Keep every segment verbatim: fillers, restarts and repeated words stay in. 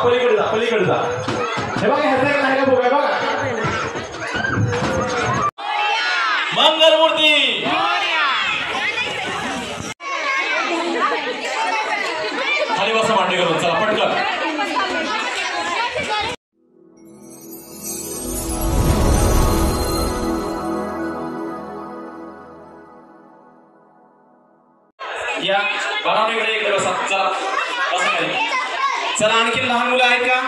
पलीकडे जा पलीकडे जा हे बघा ह्याचा नाही का बघा बघा मंगलमूर्ती खाली बसा मांडे करून चला पटकन या बरावणीकडे इकडे बसा चला बसा खाली चला आणखी लहान मुलं आहेत का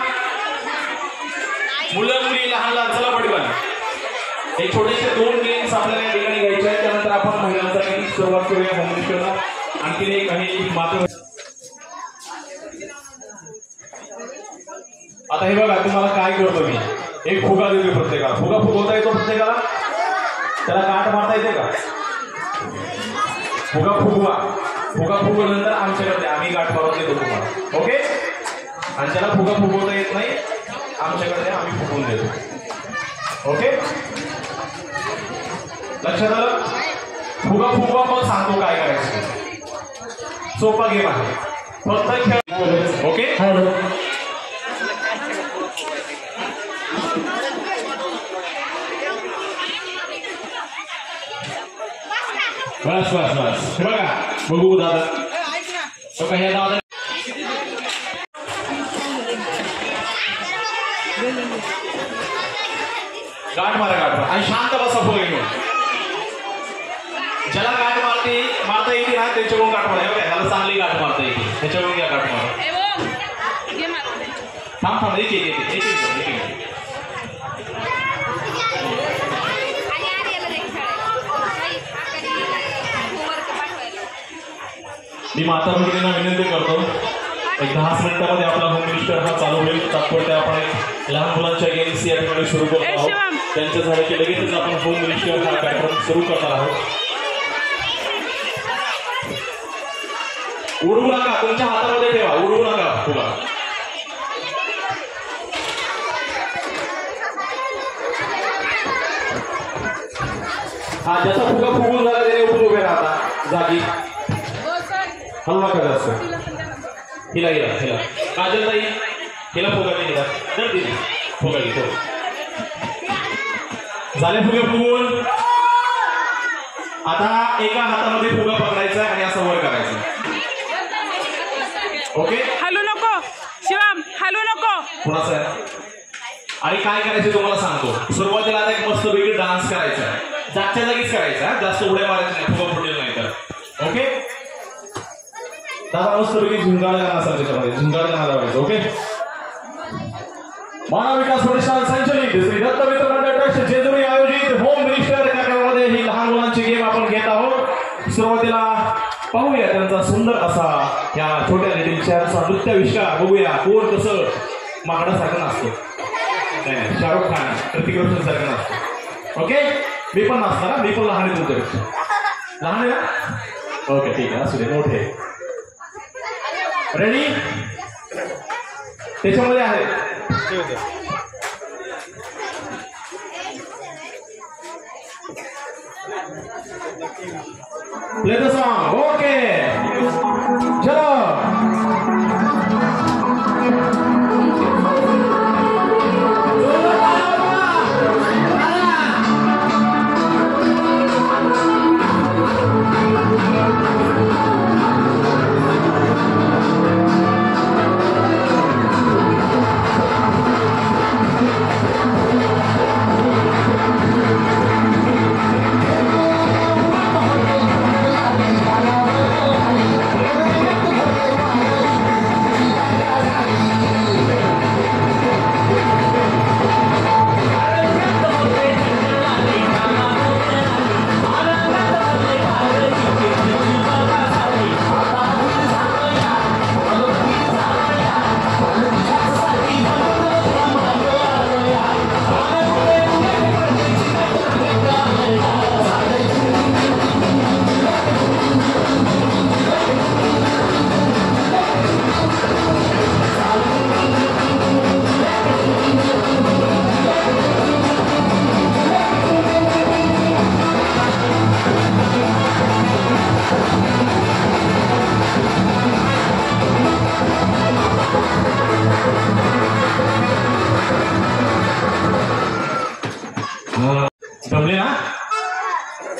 मुलं मुली लहान लहान चला पटकन एक छोटेसे दोन गेम्स आपल्याला या ठिकाणी घ्यायचे आहेत त्यानंतर आपण महिलांचा गेम सुरुवात करूया होम मिनिस्टरला आणखी एक काही मात्र आता हे बघा तुम्हाला काय करतो मी एक फुगा देतो प्रत्येकाला फुगा फुगवता येतो प्रत्येकाला त्याला काट मारता येते का फुगा फुगवा फुगा फुगवल्यानंतर आमच्याकडे आम्ही गाठ मारून देतो तुम्हाला ओके आणि त्याला फुगा फुगवता येत नाही आमच्याकडे आम्ही फुगवून देतो ओके लक्षात आलं फुगा फुगवा मग सांगतो काय करायचं सोपा गेम आहे फक्त खेळ ओके बस बस बस हे बघा बघू दादा बघा हे दादा गाठ मारा गाठ मारा आणि शांत बसा फुल घेऊन ज्याला गाठ मारते मारता येते ना त्याच्याकडून गाठ मारा बघा ह्याला चांगली गाठ मारता येते त्याच्याकडून या गाठ मारा थांब थांब एक एक एक एक एक एक मी माता भगिनींना विनंती करतो एक दहा मिनिटांमध्ये आपला होम मिनिस्टर हा चालू होईल तात्पुरत्या आपण एक लहान मुलांच्या गेम्स या ठिकाणी सुरू करत आहोत त्यांच्या झाले की लगेचच आपण होम मिनिस्टर हा कार्यक्रम सुरू करणार आहोत उडवू नका तुमच्या हातामध्ये ठेवा उडवू नका फुगा हा ज्याचा फुगा फुगून झाला त्याने उठून उभे राहता जागी हलवा का जास्त हिला हिला हिला काजल ताई हिला फुगा दिला तर दिली फुगा घेतो झाले फुगे फुगून आता एका हातामध्ये फुगा पकडायचा आणि असं वर करायचं ओके हलू नको शिवम हलू नको कुणाचं आहे आणि काय करायचं तुम्हाला सांगतो सुरुवातीला आता एक मस्त वेगळी डान्स करायचा जागच्या जागीच करायचा जास्त उड्या मारायचं नाही फुगा फुटेल नाही तर ओके दादा मस्त पैकी झुंगाळ गाणं असेल त्याच्यामध्ये झुंगाळ गाणं लावायचं ओके मानव विकास प्रतिष्ठान संचलित श्री दत्त मित्र मंडळ ट्रस्ट जेजुरी आयोजित होम मिनिस्टर कार्यक्रमामध्ये ही लहान मुलांची गेम आपण घेत आहोत सुरुवातीला पाहूया त्यांचा सुंदर असा या छोट्या लिटिल चॅम्पचा नृत्याविष्कार बघूया कोण कसं माकडासारखं नसतं नाही शाहरुख खान ऋतिक रोशन सारखं नसतं ओके मी पण नसणार मी पण लहान आहे तुमच्यापेक्षा लहान आहे ना ओके ठीक आहे असू दे मोठे रेडी त्याच्यामध्ये आहे प्ले द सॉन्ग ओके चलो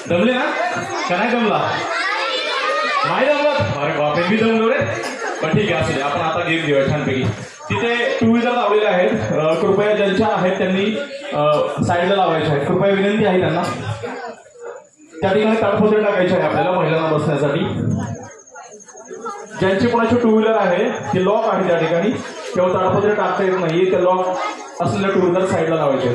जमले ना का नाही जमला नाही जमलं अरे बापरे मी जमलो रे पण ठीक आहे असू दे आपण आता गेम घेऊया छानपैकी तिथे टू व्हीलर लावलेले आहेत कृपया ज्यांच्या आहेत त्यांनी साईडला लावायचे आहेत कृपया विनंती आहे त्यांना त्या ठिकाणी ताडपत्री टाकायचे आहे आपल्याला महिलांना बसण्यासाठी ज्यांची कोणाची टू व्हीलर आहे ते लॉक आहे त्या ठिकाणी तेव्हा ताडपत्री टाकता येत नाही ते लॉक असलेल्या टू व्हीलर साईडला लावायचे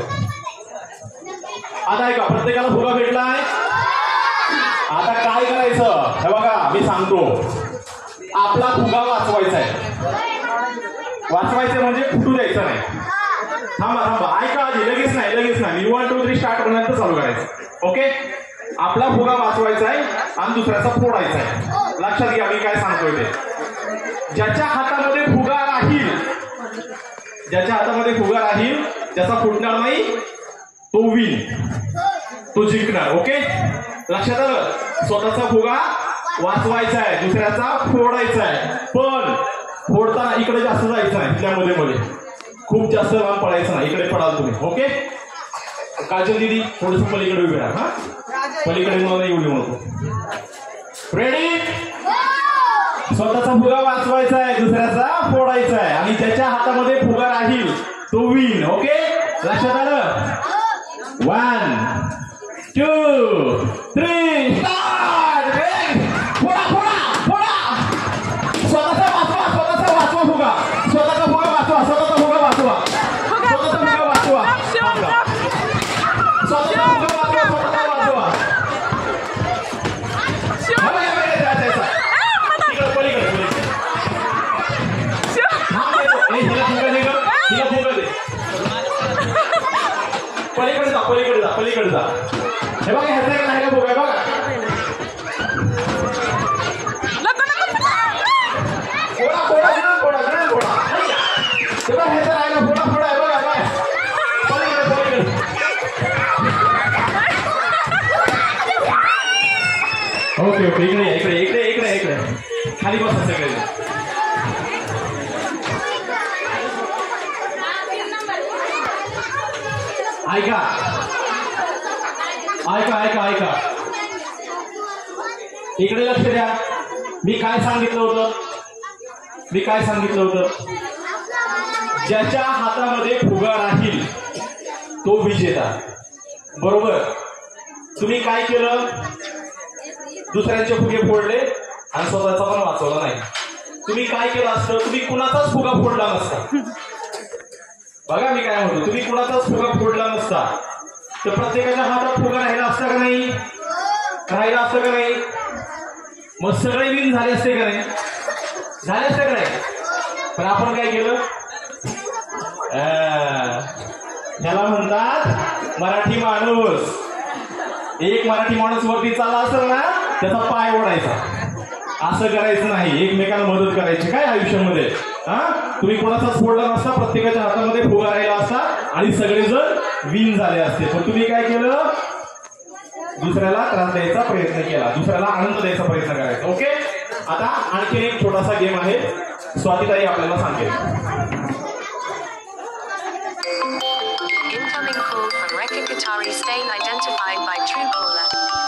आता ऐका प्रत्येकाला फुगा भेटलाय आता काय करायचं हे बघा मी सांगतो आपला फुगा वाचवायचा आहे वाचवायचं म्हणजे फुटू द्यायचं नाही थांबा थांबा ऐका आधी लगेच नाही लगेच नाही मी वन टू थ्री स्टार्ट करण्याचं चालू करायचं ओके आपला फुगा वाचवायचा आहे आणि दुसऱ्याचा फोडायचा आहे लक्षात घ्या मी काय सांगतोय ते ज्याच्या हातामध्ये फुगा राहील ज्याच्या हातामध्ये फुगा राहील त्याचा फुटणार नाही तो विन तो जिंकणार ओके लक्षात आलं स्वतःचा फुगा वाचवायचा आहे दुसऱ्याचा फोडायचा आहे पण फोडताना इकडे जास्त जायचं नाही त्यामध्ये मध्ये खूप जास्त लांब पडायचं नाही इकडे पडाल तुम्ही ओके काजल दीदी थोडस पलीकडे उभे राहा हा पलीकडे मला येऊ देऊ नको रेडी स्वतःचा फुगा वाचवायचा आहे दुसऱ्याचा फोडायचा आहे आणि ज्याच्या हातामध्ये फुगा राहील तो विन ओके लक्षात आलं वन टू थ्री स्टार्ट फोडा फोडा फोडा स्वतःचा वाचवा स्वतःचा वाचवा फुगा स्वतःचा फुगा वाचवा स्वतःचा फुगा वाचवा स्वतःचा फुगा वाचवा स्वतःचा फुगा वाचवा स्वतःचा वाचवा पलीकडे जा पलीकडे जा पलीकडे जा हे बघा ह्याचा नाही का फुगा बघा फोडा फोडा ग्रहण फोडा ग्रहण फोडा हे बघा ह्याचा राहिला फोडा फोडा आहे बघा काय पलीकडे पलीकडे ओके ओके इकडे इकडे इकडे इकडे इकडे खाली बसा सगळे ऐका ऐका ऐका ऐका इकडे लक्ष द्या मी काय सांगितलं होतं मी काय सांगितलं होतं ज्याच्या हातामध्ये फुगा राहील तो विजेता बरोबर तुम्ही काय केलं दुसऱ्यांचे फुगे फोडले आणि स्वतःचा पण वाचवला नाही तुम्ही काय केलं असतं तुम्ही कुणाचाच फुगा फोडला नसता बघा मी काय म्हणतो तुम्ही कुणाचाच फुगा फोडला नसता तर प्रत्येकाच्या हातात फुगा राहिला असता का नाही राहिला असतं का नाही मग सगळे विन झाले असते का नाही झाले असते का नाही पण आपण काय केलं त्याला म्हणतात मराठी माणूस एक मराठी माणूस वरती चालला असेल ना त्याचा पाय ओढायचा असं करायचं नाही एकमेकांना मदत करायची काय आयुष्यामध्ये हा तुम्ही कोणाचाच फोडला नसता प्रत्येकाच्या हातामध्ये फुगा राहिला असता आणि सगळेजण विन झाले असते पण तुम्ही काय केलं दुसऱ्याला त्रास द्यायचा प्रयत्न केला दुसऱ्याला आनंद द्यायचा प्रयत्न करायचा ओके आता आणखी एक छोटासा गेम आहे स्वातीताई आपल्याला सांगेल Incoming call from Rekha Qatari staying identified by Truecaller.